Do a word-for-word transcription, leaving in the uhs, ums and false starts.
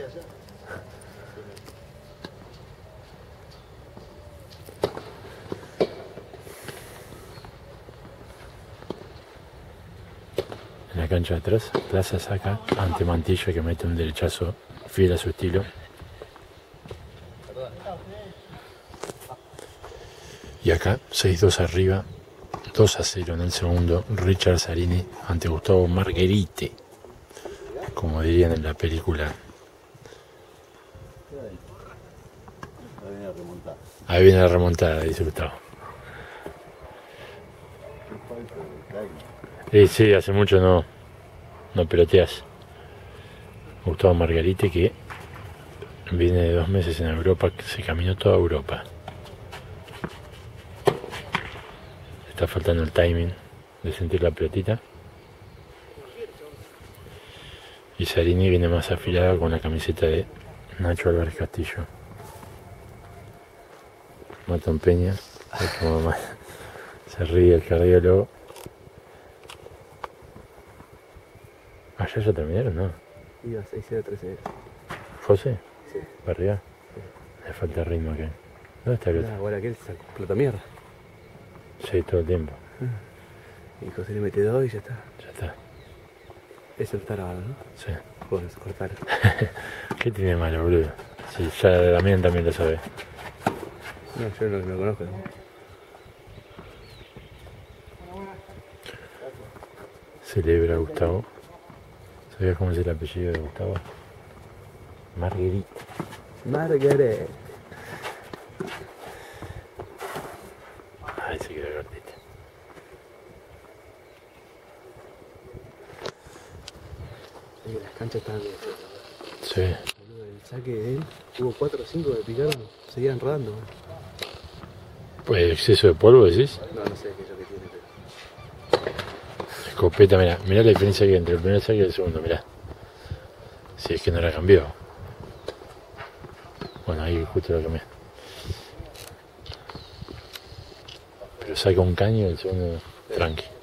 En la cancha de atrás, Plaza saca ante Mantilla, que mete un derechazo fiel a su estilo. Y acá, seis dos arriba, dos a cero en el segundo, Richard Zarini ante Gustavo Margherite, como dirían en la película. Ahí viene la remontada, dice Gustavo. Sí, sí, hace mucho no, no peloteas. Gustavo Margherite, que viene de dos meses en Europa, que se caminó toda Europa. Está faltando el timing de sentir la pelotita. Y Zarini viene más afilado con la camiseta de Nacho Álvarez Castillo. Matón Peña, como se ríe el cardiólogo. ¿Allá ya terminaron, no? Iba seis cero, tres cero. ¿José? Sí. ¿Para arriba? Sí. Le falta ritmo acá. ¿Dónde está el otro? Ah, bueno, aquel sacó plata mierda. Sí, todo el tiempo. Y José le mete dos y ya está. Ya está. Eso está grabado, ¿no? Sí. Puedes cortar. ¿Qué tiene malo, boludo? Sí, ya Damián también lo sabe. No, yo no lo conozco. Celebra Gustavo. ¿Sabías cómo es el apellido de Gustavo? Marguerite. Margaret. Ay, se quedó cortita. Las canchas estaban bien. Sí. El saque de él, hubo cuatro o cinco que picaron, seguían rodando. Pues exceso de polvo, decís. No, no sé qué es lo que tiene, pero... Escopeta, mirá, mirá la diferencia que hay entre el primer saque y el segundo, mirá. Si es que no la cambió. Bueno, ahí justo la cambié. Pero saca un caño y el segundo tranqui.